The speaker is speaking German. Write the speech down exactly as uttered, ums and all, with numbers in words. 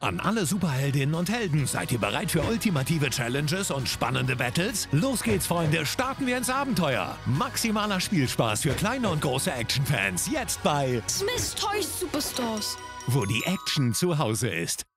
An alle Superheldinnen und Helden, seid ihr bereit für ultimative Challenges und spannende Battles? Los geht's, Freunde, starten wir ins Abenteuer! Maximaler Spielspaß für kleine und große Actionfans, jetzt bei Smith's Toys Superstores, wo die Action zu Hause ist.